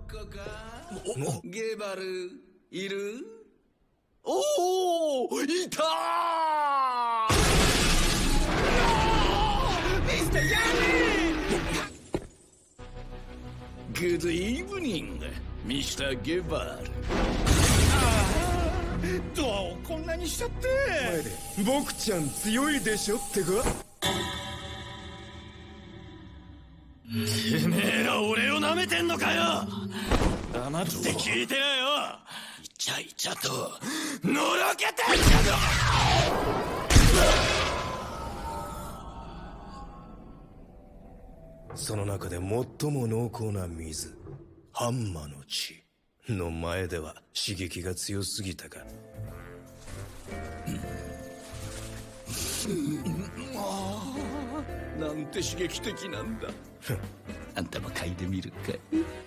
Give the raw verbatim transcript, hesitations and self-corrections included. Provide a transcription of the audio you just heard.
こか？ゲバルいる？おお、いたー！ミスターヤミー！ Good evening、ミスターゲバル。 ドアをこんなにしちゃって。 前で僕ちゃん強いでしょってか。 てめえら俺を舐めてんのかよ。黙って聞いてやよ。イチャイチャとのろけてんじゃぞ。 その中で最も濃厚な水、ハンマの血の前では刺激が強すぎたか。 なんて刺激的なんだ。あんたも嗅いでみるか。